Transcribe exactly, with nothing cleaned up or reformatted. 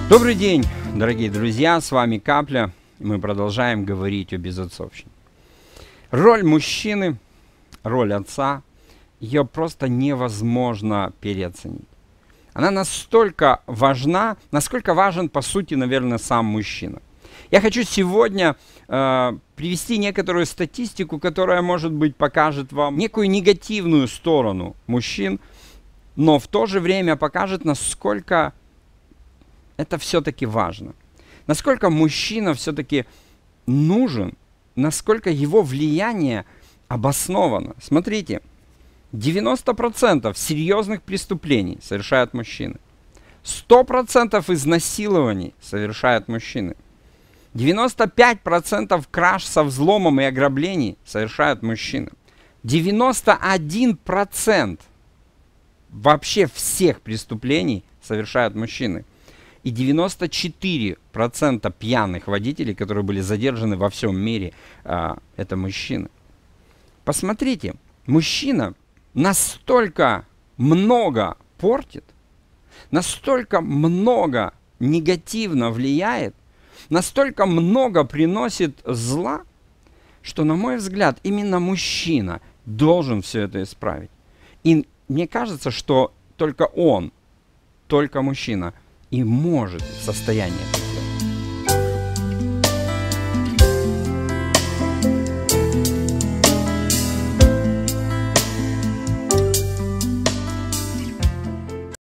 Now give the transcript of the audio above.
Добрый день, дорогие друзья, с вами Капля. Мы продолжаем говорить о безотцовщине. Роль мужчины, роль отца, ее просто невозможно переоценить. Она настолько важна, насколько важен, по сути, наверное, сам мужчина. Я хочу сегодня э, привести некоторую статистику, которая, может быть, покажет вам некую негативную сторону мужчин, но в то же время покажет, насколько это все-таки важно. Насколько мужчина все-таки нужен, насколько его влияние обосновано. Смотрите, девяносто процентов серьезных преступлений совершают мужчины. сто процентов изнасилований совершают мужчины. девяносто пять процентов краж со взломом и ограблений совершают мужчины. девяносто один процент вообще всех преступлений совершают мужчины. И девяносто четыре процента пьяных водителей, которые были задержаны во всем мире, это мужчины. Посмотрите, мужчина настолько много портит, настолько много негативно влияет, настолько много приносит зла, что, на мой взгляд, именно мужчина должен все это исправить. И мне кажется, что только он, только мужчина и может в состоянии это сделать.